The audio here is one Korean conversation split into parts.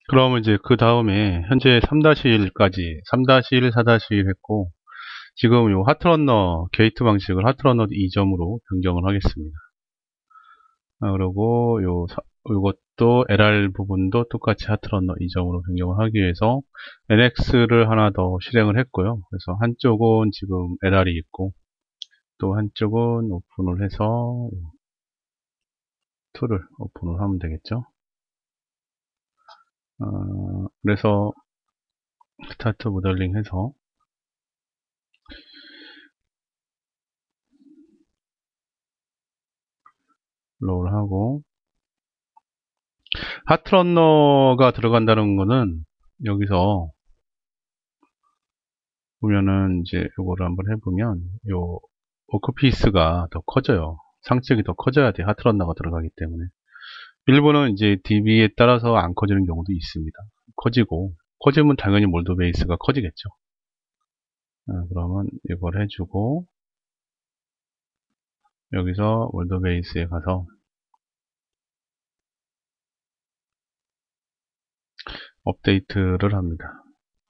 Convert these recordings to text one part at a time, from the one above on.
그러면 이제 그 다음에 현재 3-1까지 3-1, 4-1 했고 지금 요 하트러너 게이트 방식을 하트러너 2점으로 변경을 하겠습니다. 그리고 요것도 LR 부분도 똑같이 하트러너 2점으로 변경을 하기 위해서 NX를 하나 더 실행을 했고요. 그래서 한쪽은 지금 LR이 있고 또 한쪽은 오픈을 해서 툴을 오픈을 하면 되겠죠. 그래서 스타트 모델링 해서 롤 하고 하트러너가 들어간다는 거는 여기서 보면은 이제 요거를 한번 해보면 요 워크피스가 더 커져요. 상측이 더 커져야 돼. 하트러너가 들어가기 때문에. 일부는 이제 DB에 따라서 안 커지는 경우도 있습니다. 커지면 당연히 몰드 베이스가 커지겠죠. 그러면 이걸 해주고 여기서 몰드 베이스에 가서 업데이트를 합니다.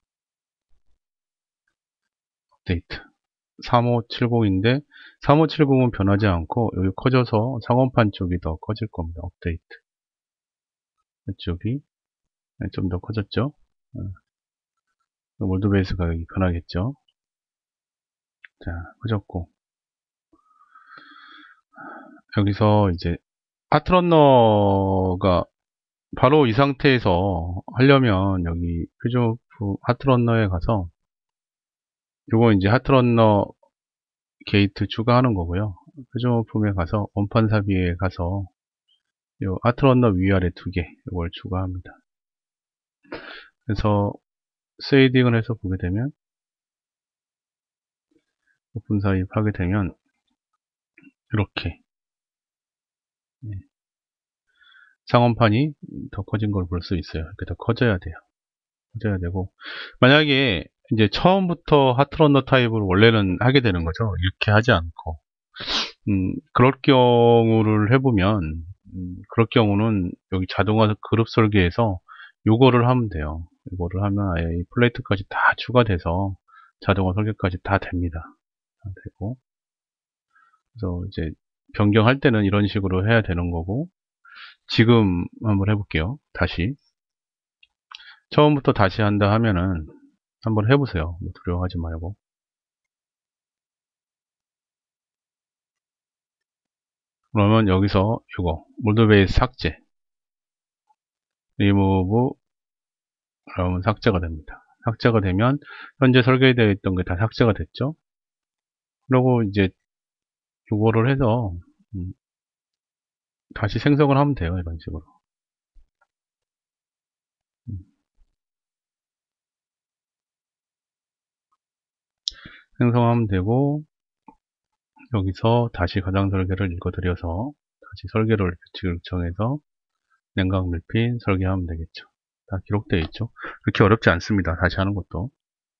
업데이트 3570인데 3570은 변하지 않고 여기 커져서 상원판 쪽이 더 커질 겁니다. 업데이트 이쪽이 좀 더 커졌죠. 몰드 베이스 가격이 변하겠죠. 자, 커졌고 여기서 이제 하트러너가 바로 이 상태에서 하려면 여기 표준오프 하트러너에 가서 요거 이제 하트러너 게이트 추가하는 거고요. 표준오품에 가서 원판 삽입에 가서 요 하트러너 위아래 두 개 이걸 추가합니다. 그래서 쉐이딩을 해서 보게 되면 오픈 삽입하게 되면 이렇게 상원판이 더 커진 걸 볼 수 있어요. 이렇게 더 커져야 돼요. 커져야 되고 만약에 이제 처음부터 하트러너 타입을 원래는 하게 되는 거죠. 이렇게 하지 않고 그럴 경우를 해보면 그럴 경우는 여기 자동화 그룹 설계에서 요거를 하면 돼요. 이거를 하면 아예 이 플레이트까지 다 추가돼서 자동화 설계까지 다 됩니다. 다 되고 그래서 이제 변경할 때는 이런 식으로 해야 되는 거고 지금 한번 해볼게요. 다시 처음부터 다시 한다 하면은 한번 해보세요. 두려워하지 말고 그러면 여기서 이거 몰드베이스 삭제 리무브 그러면 삭제가 됩니다. 삭제가 되면 현재 설계되어 있던 게 다 삭제가 됐죠. 그리고 이제 이거를 해서 다시 생성을 하면 돼요. 이런 식으로 음, 생성하면 되고 여기서 다시 가장 설계를 읽어드려서 다시 설계를 규칙을 정해서 냉각 밀핀 설계하면 되겠죠. 다 기록되어 있죠. 그렇게 어렵지 않습니다. 다시 하는 것도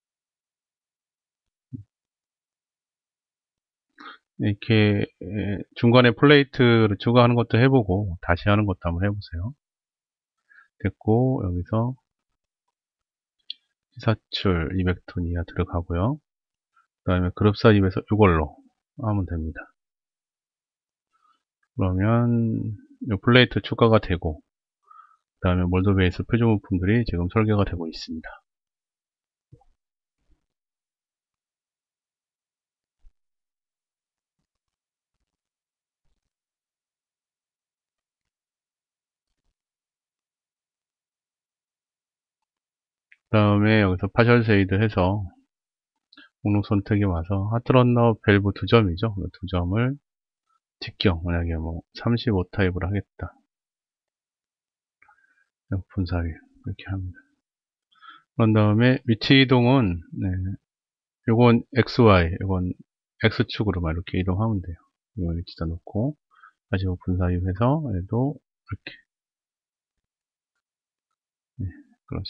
이렇게 중간에 플레이트를 추가하는 것도 해보고 다시 하는 것도 한번 해보세요. 됐고 여기서 시사출 200톤 이하 들어가고요. 그 다음에 그룹 사입에서 이걸로 하면 됩니다. 그러면 이 플레이트 추가가 되고 그 다음에 몰드 베이스 표준부품들이 지금 설계가 되고 있습니다. 그 다음에 여기서 파셜 쉐이드 해서 목록 선택에 와서 하트러너 밸브 2점이죠. 2점을 직경 만약에 뭐 35 타입을 하겠다. 분사위 이렇게 합니다. 그런 다음에 위치 이동은 요건 XY, 요건 X축으로만 이렇게 이동하면 돼요. 이거 위치다 놓고 다시 분사입해서 얘도 이렇게 그렇죠.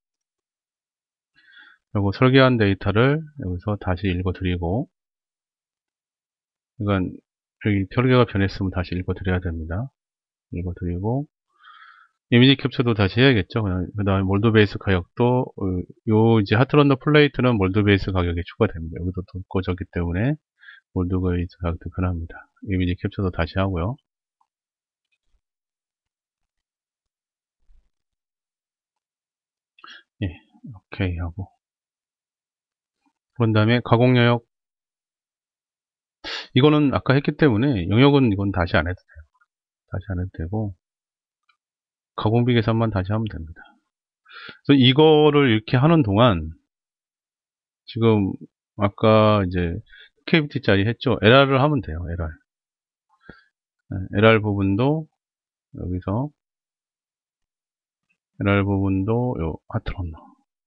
요거 설계한 데이터를 여기서 다시 읽어드리고 이건 여기 설계가 변했으면 다시 읽어드려야 됩니다. 읽어드리고 이미지 캡처도 다시 해야겠죠. 그 다음에 몰드 베이스 가격도, 요 이제 하트런더 플레이트는 몰드 베이스 가격에 추가됩니다. 여기도 돈 꽂았기 때문에 몰드 베이스 가격도 변합니다. 이미지 캡처도 다시 하고요. 예, 오케이 하고. 그런 다음에 가공 영역, 이거는 아까 했기 때문에 영역은 이건 다시 안 해도 돼요. 다시 안 해도 되고, 가공비 계산만 다시 하면 됩니다. 그래서 이거를 이렇게 하는 동안, 지금 아까 이제 KBT짜리 했죠. LR을 하면 돼요. LR. LR 부분도 여기서 LR 부분도 요 하트런너.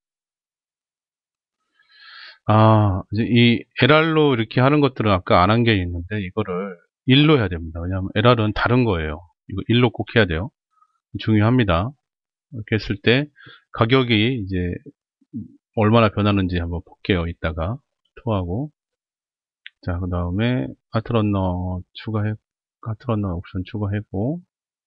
이제 이 LR로 이렇게 하는 것들은 아까 안 한 게 있는데 이거를 1로 해야 됩니다. 왜냐하면 LR은 다른 거예요. 이거 1로 꼭 해야 돼요. 중요합니다. 이렇게 했을 때 가격이 이제 얼마나 변하는지 한번 볼게요. 이따가 토하고. 자, 그 다음에 하트런너 옵션 추가했고,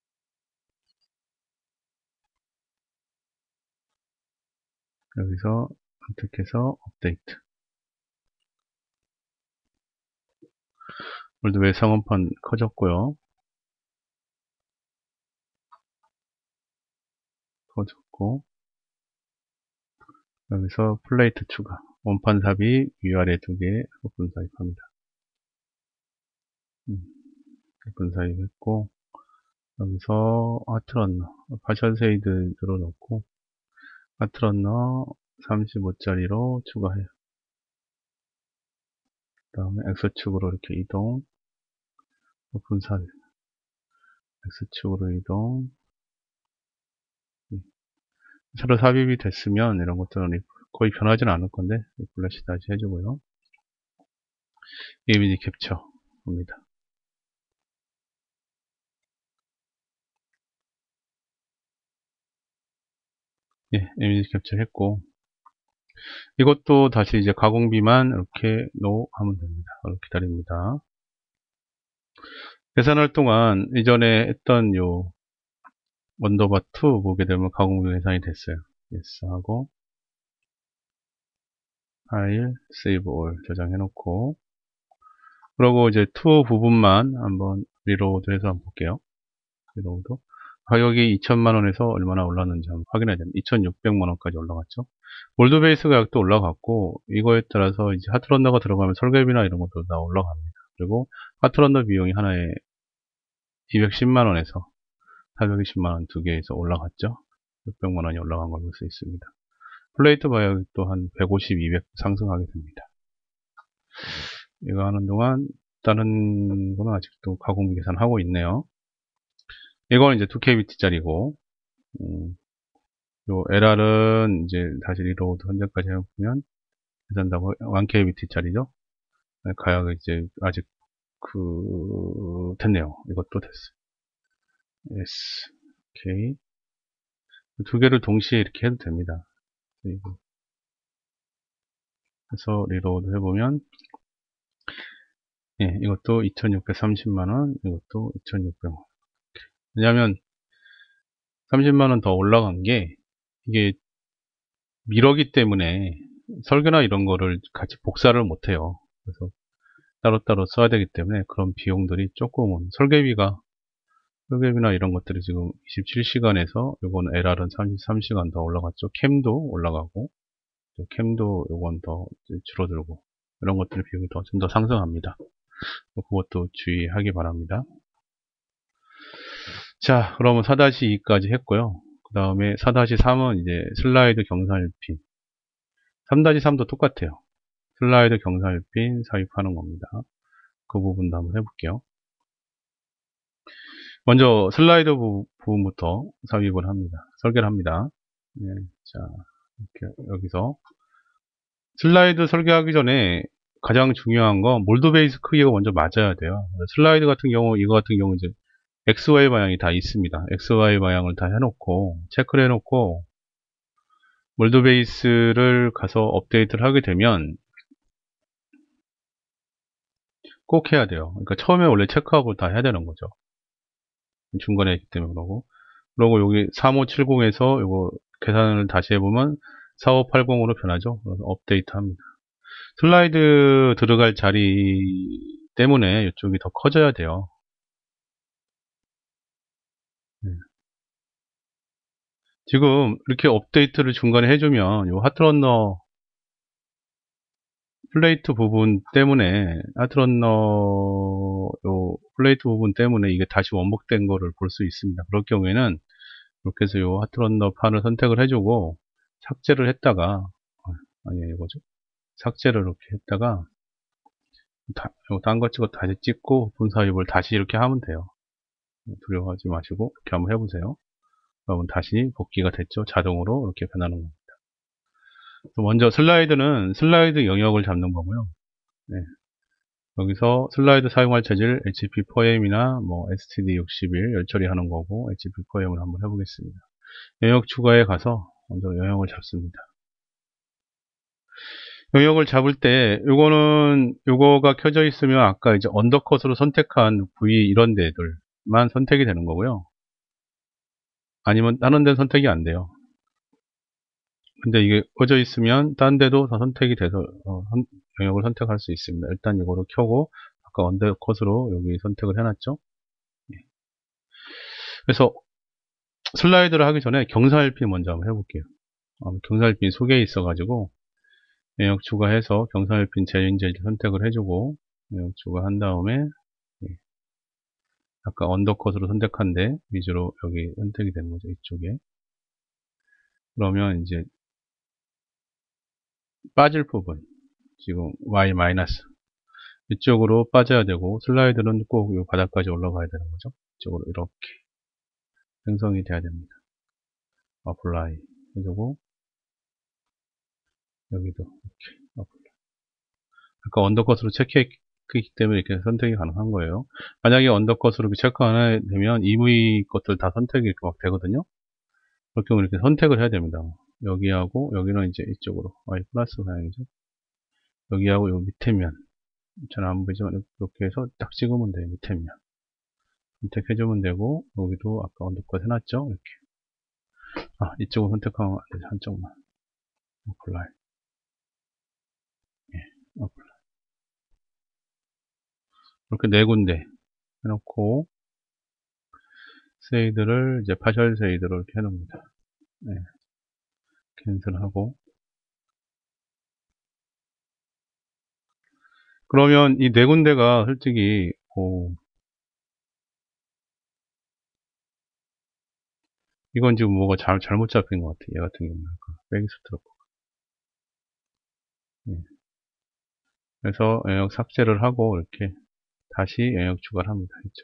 여기서 선택해서 업데이트. 월드웨이 상원판 커졌고요. 커졌고, 여기서 플레이트 추가. 원판 삽입 위아래 두 개 오픈 삽입합니다. 오픈 삽입했고, 여기서 하트런너, 파셜 세이드 들어놓고, 하트런너 35짜리로 추가해요. 그 다음에 X축으로 이렇게 이동, 오픈 삽입. X축으로 이동. 새로 삽입이 됐으면 이런 것들은 거의 변하지는 않을 건데, 플래시 다시 해주고요. 이미지 캡처 입니다. 예, 이미지 캡처 했고, 이것도 다시 이제 가공비만 이렇게 노 하면 됩니다. 기다립니다. 계산할 동안 이전에 했던 요 원더바 2 보게 되면 가공비 계산이 됐어요. yes 하고 파일 세이브 올 저장해 놓고, 그리고 이제 2 부분만 한번 리로드 해서 한번 볼게요. 리로드 가격이 2천만원에서 얼마나 올랐는지 한번 확인해야 됩니다. 2,600만원까지 올라갔죠. 몰드베이스 가격도 올라갔고, 이거에 따라서 이제 하트런너가 들어가면 설계비나 이런 것도 다 올라갑니다. 그리고 하트런너 비용이 하나에 210만원에서 420만원 두 개에서 올라갔죠. 600만원이 올라간 걸 볼 수 있습니다. 플레이트 가격도 한 150, 200 상승하게 됩니다. 이거 하는 동안 다른 거는 아직도 가공비 계산하고 있네요. 이건 이제 2KBT짜리고, 요 LR은 이제 다시 리로드 현재까지 해보면 계산다고 1KBT짜리죠. 가격이 이제 아직 됐네요. 이것도 됐어요. yes. 오케이. 두 개를 동시에 이렇게 해도 됩니다. 그래서 리로드 해보면, 예, 이것도 2,630만원, 이것도 2,600만원. 왜냐면 30만원 더 올라간 게, 이게 미러기 때문에 설계나 이런 거를 같이 복사를 못해요. 그래서 따로따로 써야 되기 때문에 그런 비용들이 조금은 설계비나 이런 것들이 지금 27시간에서 요건 LR은 33시간 더 올라갔죠. 캠도 올라가고, 캠도 요건 더 줄어들고, 이런 것들의 비용이 좀 더 상승합니다. 그것도 주의하기 바랍니다. 자, 그러면 4-2까지 했고요. 그 다음에 4-3은 이제 슬라이드 경사일핀. 3-3도 똑같아요. 슬라이드 경사일핀 삽입하는 겁니다. 그 부분도 한번 해볼게요. 먼저 슬라이드 부분부터 삽입을 합니다. 설계를 합니다. 네, 자, 이렇게 여기서 슬라이드 설계하기 전에 가장 중요한 건 몰드 베이스 크기가 먼저 맞아야 돼요. 슬라이드 같은 경우, 이거 같은 경우 이제 XY 방향이 다 있습니다. XY 방향을 다 해놓고, 체크를 해놓고, 몰드 베이스를 가서 업데이트를 하게 되면 꼭 해야 돼요. 그러니까 처음에 원래 체크하고 다 해야 되는 거죠. 중간에 있기 때문에 그러고. 그리고 여기 3570에서 요거 계산을 다시 해보면 4580으로 변하죠. 그래서 업데이트 합니다. 슬라이드 들어갈 자리 때문에 이쪽이 더 커져야 돼요. 네. 지금 이렇게 업데이트를 중간에 해주면 요 하트러너 플레이트 부분 때문에 하트러너 요 플레이트 부분 때문에 이게 다시 원복된 거를 볼 수 있습니다. 그럴 경우에는 이렇게 해서 요 하트러너 판을 선택을 해주고 삭제를 했다가 아니에요 이거죠. 삭제를 이렇게 했다가 딴 거 찍어 다시 찍고 분사입을 다시 이렇게 하면 돼요. 두려워하지 마시고 이렇게 한번 해보세요. 그러면 다시 복귀가 됐죠. 자동으로 이렇게 변하는 겁니다. 먼저 슬라이드는 슬라이드 영역을 잡는 거고요. 네. 여기서 슬라이드 사용할 재질 HP 포엠이나 뭐 STD61 열처리 하는 거고 HP 포엠을 한번 해보겠습니다. 영역 추가에 가서 먼저 영역을 잡습니다. 영역을 잡을 때 요거가 켜져 있으면 아까 이제 언더컷으로 선택한 부위 이런 데들만 선택이 되는 거고요. 아니면 다른 데는 선택이 안 돼요. 근데 이게 꺼져 있으면 딴 데도 다 선택이 돼서 영역을 선택할 수 있습니다. 일단 이거를 켜고 아까 언더컷으로 여기 선택을 해놨죠. 그래서 슬라이드를 하기 전에 경사일핀 먼저 한번 해볼게요. 경사일핀 소개에 있어가지고 영역 추가해서 경사일핀 제인제를 선택을 해주고 영역 추가한 다음에 아까 언더컷으로 선택한데 위주로 여기 선택이 되는 거죠. 이쪽에. 그러면 이제 빠질 부분 지금 Y 마이너스 이쪽으로 빠져야 되고 슬라이드는 꼭 이 바닥까지 올라가야 되는 거죠. 이쪽으로 이렇게 생성이 돼야 됩니다. 어플라이 해주고 여기도 이렇게 어플라이. 아까 언더컷으로 체크했기 때문에 이렇게 선택이 가능한 거예요. 만약에 언더컷으로 체크 안 하게 되면 이무이 것들 다 선택이 이렇게 막 되거든요. 그럴 경우 이렇게 선택을 해야 됩니다. 여기하고 여기는 이제 이쪽으로 Y 플러스 방향이죠. 여기하고 요 밑에 면 잘 안 보이지만 이렇게 해서 딱 찍으면 돼요. 밑에 면 선택해주면 되고 여기도 아까 언더컷 해놨죠. 이렇게 이쪽을 선택하면 안 되죠. 한쪽만 어플라이 어플라이 이렇게 네 군데 해놓고 쉐이드를 이제 파셜 쉐이드로 이렇게 해놓습니다. 네. 캔슬하고 그러면 이 네 군데가 솔직히 이건 지금 뭐가 잘못 잡힌 것 같아. 얘 같은 경우는 백스트로크. 네. 그래서 영역 삭제를 하고 이렇게 다시 영역 추가를 합니다. 이쪽.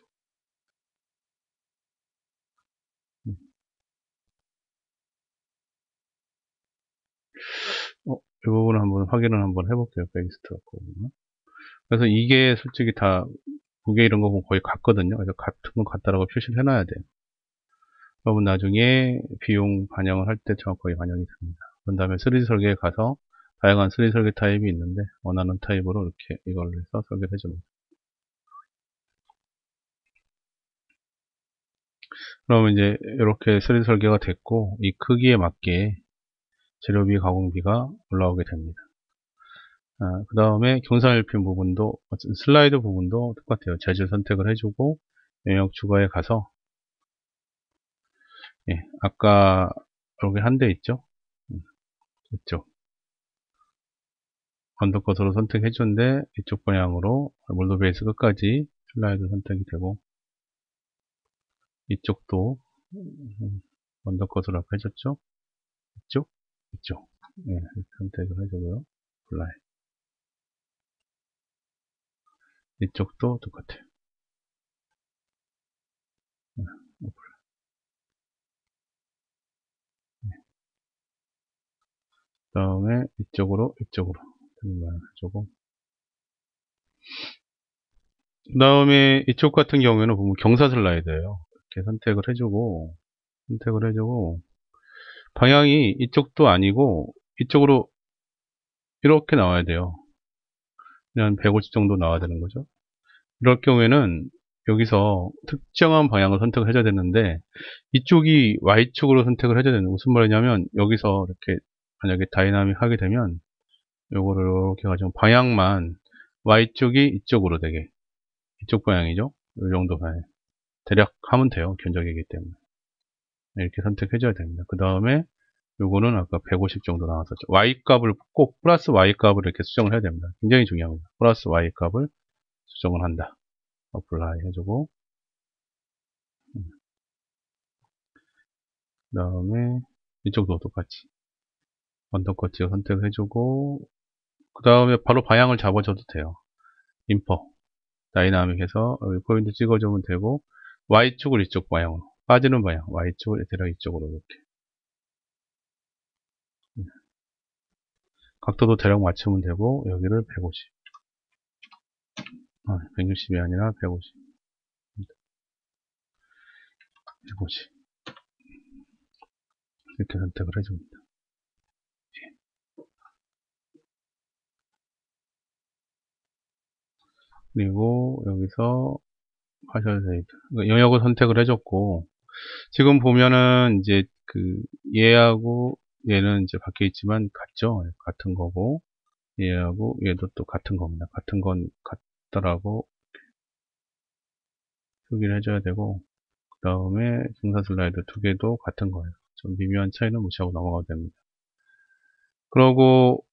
이 부분을 한번 확인을 한번 해볼게요. 백스트로크 부분은. 그래서 이게 솔직히 다 무게 이런 거 보면 거의 같거든요. 그래서 같은 건 같다라고 표시를 해놔야 돼요. 그러면 나중에 비용 반영을 할 때 정확하게 반영이 됩니다. 그런 다음에 3D 설계에 가서 다양한 3D 설계 타입이 있는데 원하는 타입으로 이렇게 이걸 해서 설계를 해줍니다. 그러면 이제 이렇게 3D 설계가 됐고 이 크기에 맞게 재료비, 가공비가 올라오게 됩니다. 그 다음에 경사일핀 부분도 슬라이드 부분도 똑같아요. 재질 선택을 해주고 영역 추가에 가서 아까 여기 한 대 있죠? 이쪽 언더컷으로 선택해 줬는데 이쪽 방향으로 몰드 베이스 끝까지 슬라이드 선택이 되고 이쪽도 언더컷으로 아까 해줬죠? 이쪽 선택을 해주고요. 플라이 이쪽도 똑같아요. 그 다음에 이쪽으로 해주고 그 다음에 이쪽 같은 경우에는 보면 경사 슬라이드예요. 이렇게 선택을 해주고 방향이 이쪽도 아니고 이쪽으로 이렇게 나와야 돼요. 그냥 150 정도 나와야 되는 거죠. 이럴 경우에는 여기서 특정한 방향을 선택을 해줘야 되는데 이쪽이 Y축으로 선택을 해줘야 되는 무슨 말이냐면 여기서 이렇게 만약에 다이나믹 하게 되면 요거를 이렇게 가지고 방향만 Y쪽이 이쪽으로 되게 이쪽 방향이죠. 이 정도 방향 대략 하면 돼요. 견적이기 때문에 이렇게 선택해줘야 됩니다. 그 다음에 요거는 아까 150 정도 나왔었죠. Y값을 꼭 플러스 Y값을 이렇게 수정을 해야 됩니다. 굉장히 중요합니다. 플러스 Y값을 수정을 한다. 어플라이 해주고 그 다음에 이쪽도 똑같이 언더컷 찍어 선택해주고 그 다음에 바로 방향을 잡아줘도 돼요. 인퍼 다이나믹해서 여기 포인트 찍어주면 되고 Y축을 이쪽 방향으로 빠지는 방향 Y축을 대략 이쪽으로 이렇게 각도도 대략 맞추면 되고 여기를 150 160이 아니라 150 150 이렇게 선택을 해줍니다. 그리고 여기서 파셜세이드 영역을 선택을 해줬고 지금 보면은 이제 그 얘하고 얘는 이제 바뀌어 있지만 같죠. 같은 거고 얘하고 얘도 또 같은 겁니다. 같은 건 같더라고 표기를 해줘야 되고 그 다음에 경사 슬라이드 두 개도 같은 거예요. 좀 미묘한 차이는 무시하고 넘어가도 됩니다. 그러고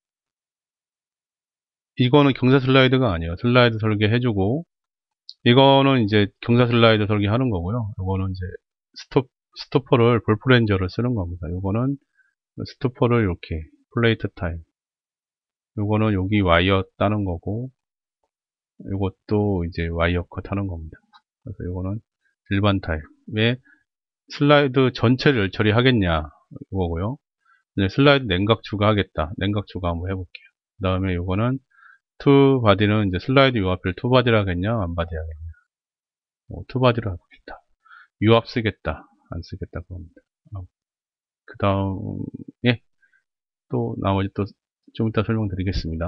이거는 경사 슬라이드가 아니에요. 슬라이드 설계 해주고 이거는 이제 경사 슬라이드 설계 하는 거고요. 이거는 이제 스토퍼를 볼프렌저를 쓰는 겁니다. 이거는 스토퍼를 이렇게 플레이트 타입 요거는 여기 와이어 따는 거고 이것도 이제 와이어 컷 하는 겁니다. 그래서 이거는 일반 타입. 슬라이드 전체를 처리하겠냐 이거고요. 이제 슬라이드 냉각 추가하겠다. 냉각 추가 한번 해볼게요. 그 다음에 이거는 투 바디는 이제 슬라이드 유압을 투 바디를 하겠냐 안 바디 하겠냐. 투 바디를 하겠다. 유압 쓰겠다 안 쓰겠다 그겁니다. 그 다음에 또 나머지 또 좀 이따 설명드리겠습니다.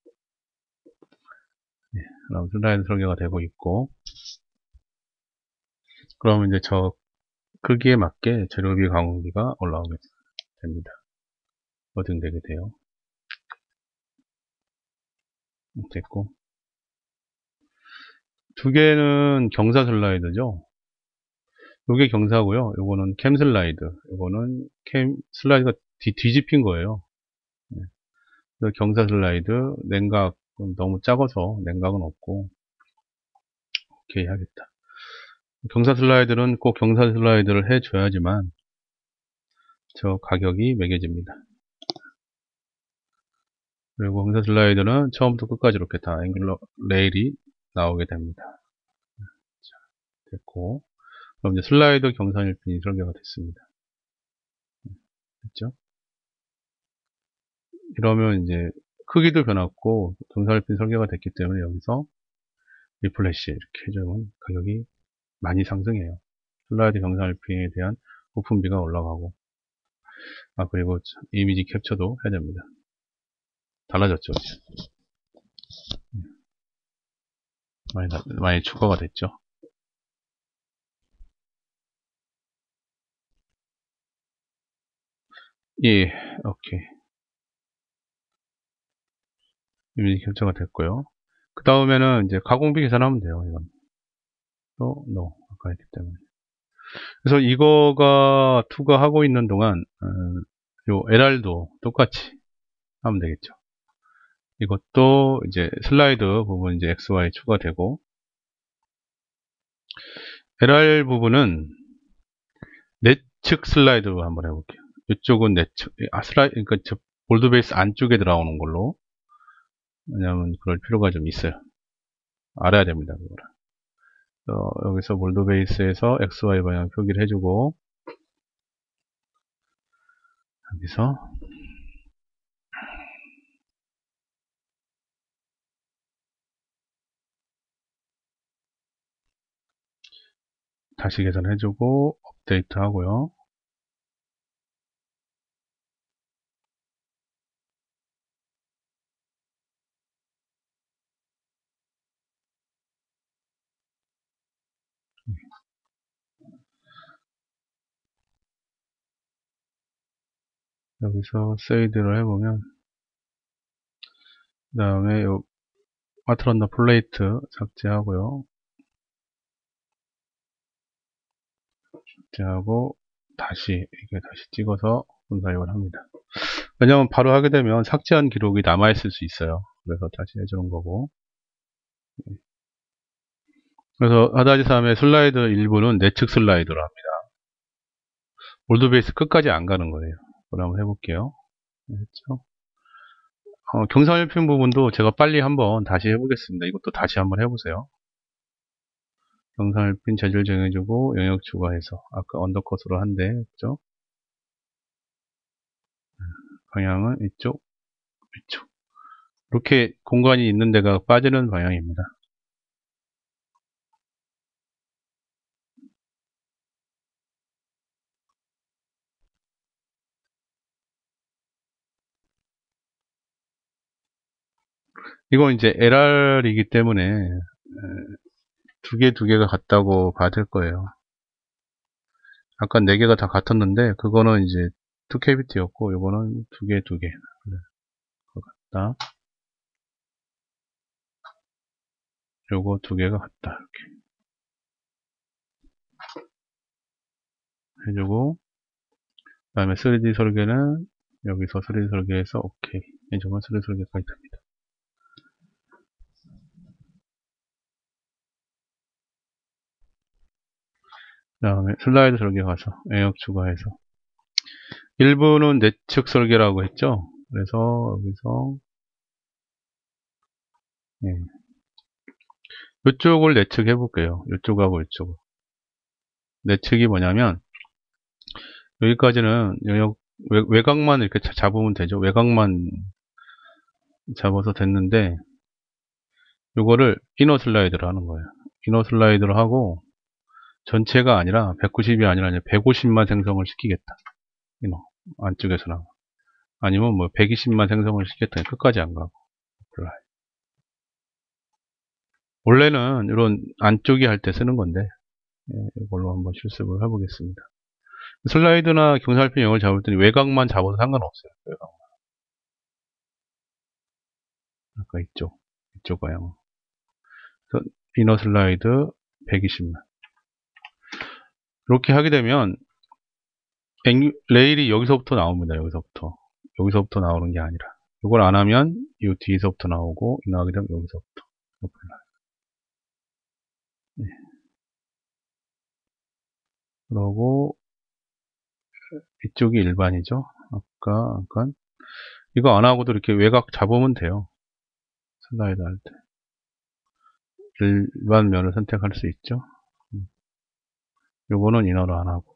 그럼 슬라이드 설계가 되고 있고 그러면 이제 저 크기에 맞게 재료비 가공비가 올라오게 됩니다. 어딩되게 돼요. 됐고 두 개는 경사 슬라이드죠. 요게 경사고요. 요거는 캠 슬라이드. 요거는 캠 슬라이드가 뒤집힌 거예요. 경사 슬라이드 냉각은 너무 작아서 냉각은 없고 오케이 하겠다. 경사 슬라이드는 꼭 경사 슬라이드를 해줘야지만 저 가격이 매겨집니다. 그리고 경사 슬라이드는 처음부터 끝까지 이렇게 다 앵글러 레일이 나오게 됩니다. 됐고 그럼 이제 슬라이드 경사일핀이 설계가 됐습니다. 됐죠? 이러면 이제 크기도 변했고 경사일핀 설계가 됐기 때문에 여기서 리플래시 이렇게 해주면 가격이 많이 상승해요. 슬라이드 경사일핀에 대한 부품비가 올라가고 그리고 이미지 캡처도 해야 됩니다. 달라졌죠. 많이 추가가 됐죠. 예, 오케이. 이미지 캡처가 됐고요. 그 다음에는 이제 가공비 계산하면 돼요. 이건 또 아까 했기 때문에. 그래서 이거가 투과하고 있는 동안 요 LR도 똑같이 하면 되겠죠. 이것도 이제 슬라이드 부분 이제 XY 추가되고 LR 부분은 내측 슬라이드로 한번 해볼게요. 이쪽은 내측 그러니까 저 볼드 베이스 안쪽에 들어오는 걸로 왜냐하면 그럴 필요가 좀 있어요. 알아야 됩니다. 그거를. 여기서 볼드 베이스에서 XY 방향 표기를 해주고 여기서 다시 계산해주고 업데이트 하고요. 여기서 세이드를 해보면, 그 다음에 요 아트런더 플레이트 삭제하고요. 삭제하고 이게 다시 찍어서 분사입을 합니다. 왜냐면 바로 하게 되면 삭제한 기록이 남아있을 수 있어요. 그래서 다시 해주는 거고. 그래서 하다지 3의 슬라이드 일부는 내측 슬라이드로 합니다. 올드베이스 끝까지 안 가는 거예요. 그럼 한번 해볼게요. 그렇죠? 경상일핀 부분도 제가 빨리 한번 다시 해보겠습니다. 이것도 다시 한번 해보세요. 경상일핀 재질 정해주고 영역 추가해서 아까 언더컷으로 한데 그죠? 방향은 이쪽 이렇게 공간이 있는 데가 빠지는 방향입니다. 이건 이제 LR이기 때문에 두 개가 같다고 받을 거예요. 아까 네 개가 다 같았는데 그거는 이제 2KBT였고 이거는 두 개. 네, 그거 같다. 요거 두 개가 같다. 이렇게 해주고 그 다음에 3D 설계는 여기서 3D 설계해서 오케이 해주면 3D 설계까지 됩니다. 그 다음에 슬라이드 설계 가서 영역 추가해서 일부는 내측 설계라고 했죠. 그래서 여기서 이쪽을 내측 해볼게요. 이쪽하고 이쪽을. 내측이 뭐냐면 여기까지는 영역 외곽만 이렇게 잡으면 되죠. 외곽만 잡아서 됐는데 요거를 이너 슬라이드로 하는 거예요. 이너 슬라이드로 하고 전체가 아니라 190이 아니라 150만 생성을 시키겠다. 이너 안쪽에서나 아니면 뭐 120만 생성을 시켰다. 끝까지 안 가고. 원래는 이런 안쪽이 할 때 쓰는 건데 이걸로 한번 실습을 해보겠습니다. 슬라이드나 경사일편 영역을 잡을 때는 외곽만 잡아도 상관없어요. 외곽만. 아까 이쪽 방향. 이너 슬라이드 120만. 이렇게 하게 되면 레일이 여기서부터 나옵니다. 여기서부터 나오는 게 아니라 이걸 안 하면 이 뒤에서부터 나오고 이너 하게 되면 여기서부터. 네. 그러고 이쪽이 일반이죠. 아까 이거 안 하고도 이렇게 외곽 잡으면 돼요. 슬라이드 할 때. 일반 면을 선택할 수 있죠. 요거는 이너로 안 하고.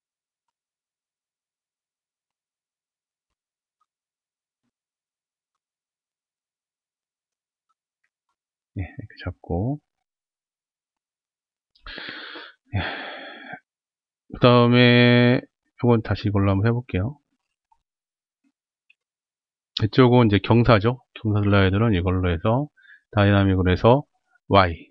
예, 이렇게 잡고. 예. 그 다음에 이건 다시 이걸로 한번 해볼게요. 이쪽은 이제 경사죠. 경사 슬라이드는 이걸로 해서 다이나믹으로 해서 Y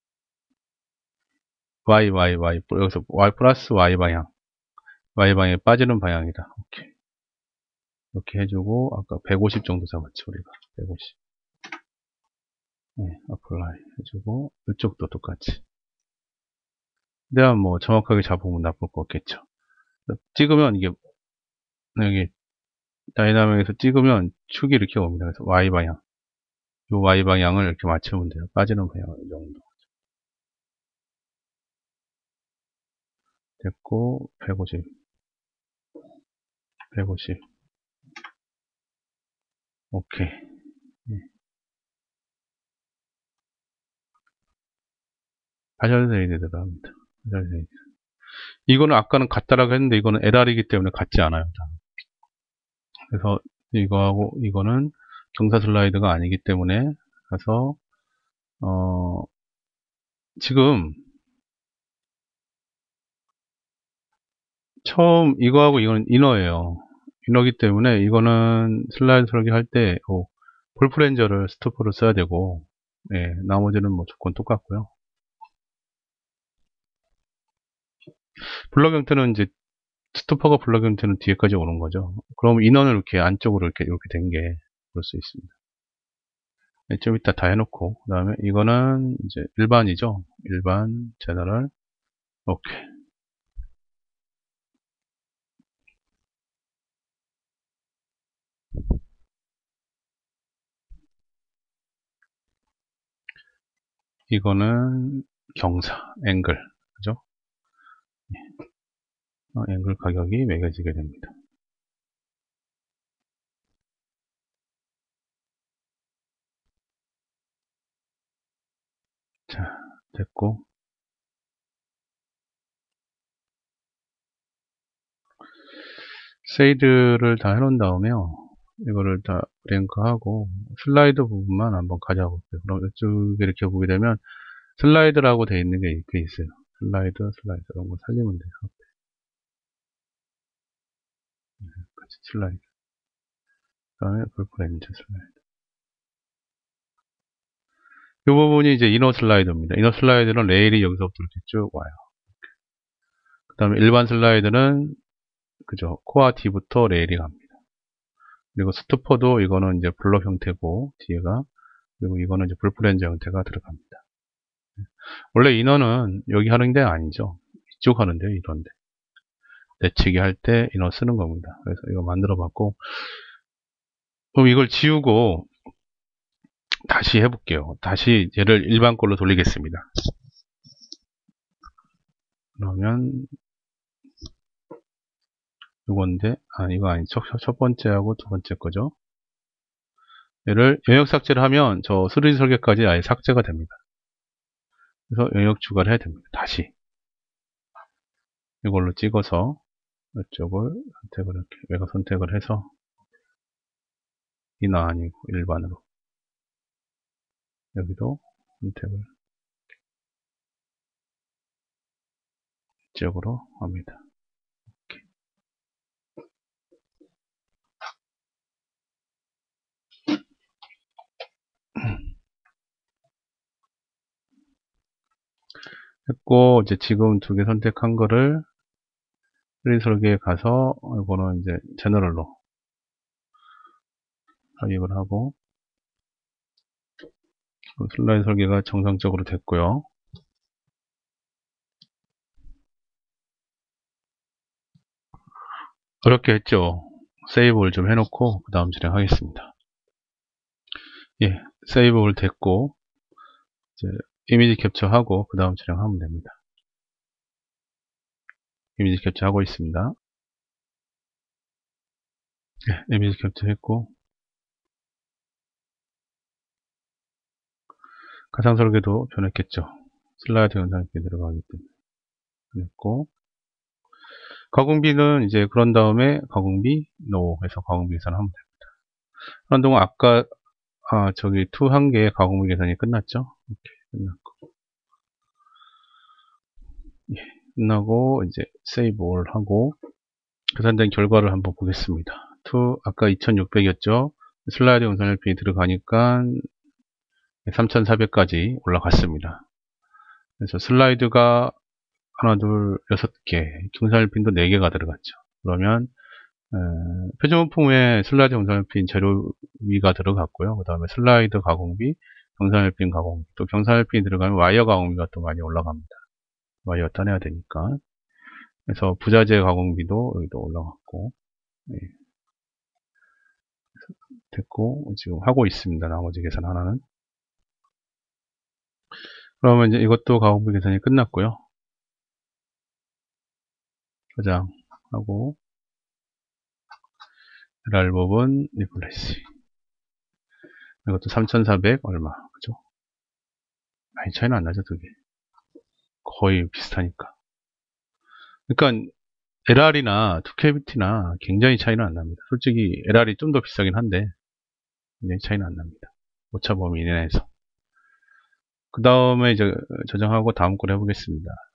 여기서 Y 플러스 Y 방향 방향에 빠지는 방향이다. 오케이. 이렇게 해주고 아까 150 정도 잡았죠 우리가 150. 네, 어플라이 해주고 이쪽도 똑같이. 내가 뭐 정확하게 잡으면 나쁠 거 없겠죠. 찍으면 이게 여기 다이나믹에서 찍으면 축이 이렇게 옵니다. 그래서 Y 방향 이 Y 방향을 이렇게 맞추면 돼요. 빠지는 방향 이 정도 됐고 150 오케이. 네. 하절세이드 들어갑니다. 하절세이드. 이거는 아까는 같다라고 했는데 이거는 LR이기 때문에 같지 않아요. 그래서 이거하고 이거는 경사 슬라이드가 아니기 때문에 가서 지금 처음 이거하고 이거는 이너예요. 이너기 때문에 이거는 슬라이드 설계할 때 볼프렌저를 스토퍼를 써야 되고 예, 나머지는 뭐 조건 똑같고요. 블럭 형태는 이제 스토퍼가 블럭이 되는 뒤에까지 오는 거죠. 그럼 인원을 이렇게 안쪽으로 이렇게 된 게 볼 수 있습니다. 네, 좀 이따 다 해놓고, 그 다음에 이거는 이제 일반이죠. 일반, 제너럴, 오케이. 이거는 경사, 앵글, 그죠? 앵글 가격이 매겨지게 됩니다. 자, 됐고. 쉐이드를 다 해놓은 다음에요. 이거를 다 랭크하고 슬라이드 부분만 한번 가져볼게요. 그럼 이쪽에 이렇게 보게 되면 슬라이드라고 되어 있는 게 이렇게 있어요. 슬라이드 이런 거 살리면 돼요. 같이 슬라이드. 그 다음에 풀프렌즈 슬라이드. 이 부분이 이제 이너 슬라이드입니다. 이너 슬라이드는 레일이 여기서부터 이렇게 쭉 와요. 그 다음에 일반 슬라이드는 그죠. 코어 D부터 레일이 갑니다. 그리고 스투퍼도 이거는 이제 블럭 형태고 뒤에가, 그리고 이거는 이제 불프렌즈 형태가 들어갑니다. 원래 인어는 여기 하는 게 아니죠. 이쪽 하는데요, 이런데. 내치기 할 때 인어 쓰는 겁니다. 그래서 이거 만들어 봤고, 그럼 이걸 지우고 다시 해볼게요. 다시 얘를 일반 걸로 돌리겠습니다. 그러면 이건데, 이거 아니죠. 첫 번째하고 두 번째 거죠. 얘를 영역 삭제를 하면 저 3D 설계까지 아예 삭제가 됩니다. 그래서 영역 추가를 해야 됩니다. 다시 이걸로 찍어서 이쪽을 선택을 이렇게 외곽 선택을 해서 이나 아니고 일반으로 여기도 선택을 이쪽으로 합니다. 이렇게. 했고 이제 지금 두 개 선택한 거를 3D 설계에 가서 이거는 이제 제너럴로 삽입을 하고 슬라이드 설계가 정상적으로 됐고요. 어렵게 했죠. 세이브를 좀 해놓고 그 다음 진행하겠습니다. 예, 세이브를 됐고 이제 이미지 캡처하고 그 다음 진행하면 됩니다. 이미지 캡처하고 있습니다. 예, 이미지 캡처했고 가상 설계도 변했겠죠. 슬라이드 영상이 들어가기 때문에 변했고 가공비는 이제 그런 다음에 가공비 NO 해서 가공비 계산하면 됩니다. 한동안 아까 저기 2 한 개의 가공비 계산이 끝났죠. 이렇게 끝났고 예, 끝나고 이제 세이브 올 하고 계산된 결과를 한번 보겠습니다. 2 아까 2600이었죠. 슬라이드 영상 LP 들어가니까 3400까지 올라갔습니다. 그래서 슬라이드가 하나, 둘, 6개, 경산일핀도 4개가 들어갔죠. 그러면 표준부품에 슬라이드 경산일핀 재료비가 들어갔고요. 그 다음에 슬라이드 가공비, 경산일핀 가공비, 또 경산일핀이 들어가면 와이어 가공비가 또 많이 올라갑니다. 와이어 따내야 되니까. 그래서 부자재 가공비도 여기도 올라갔고 네. 됐고 지금 하고 있습니다. 나머지 계산 하나는. 그러면 이제 이것도 가공비 계산이 끝났고요. 저장하고 LR 부분 리플레시. 이것도 3400 얼마 그죠? 많이 차이는 안 나죠, 두 개. 거의 비슷하니까. 그러니까 LR이나 2KBT나 굉장히 차이는 안 납니다. 솔직히 LR이 좀 더 비싸긴 한데 굉장히 차이는 안 납니다. 오차 범위 이내에서. 그 다음에 이제 저장하고 다음 걸 해보겠습니다.